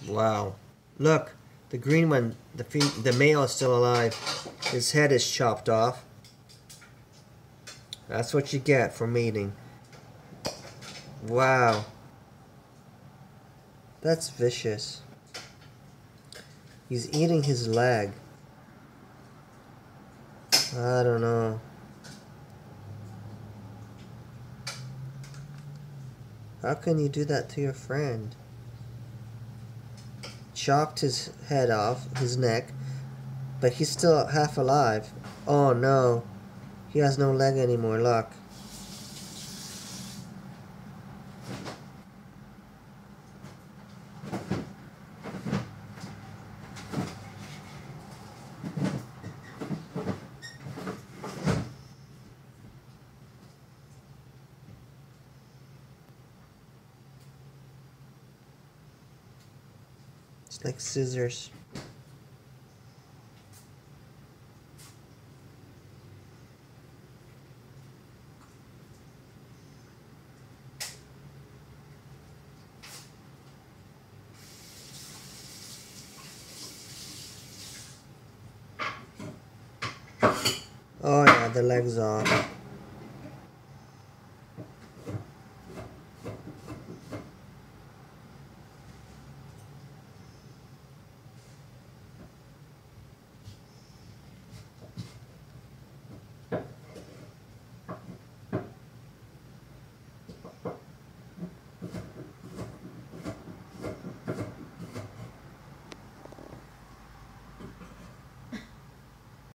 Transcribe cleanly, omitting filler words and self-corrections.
Wow. Look, the green one, the male is still alive. His head is chopped off. That's what you get for mating. Wow. That's vicious. He's eating his leg. I don't know. How can you do that to your friend? Chopped his head off, his neck, but he's still half alive. Oh no. He has no leg anymore, look. It's like scissors. Oh yeah, the leg's off.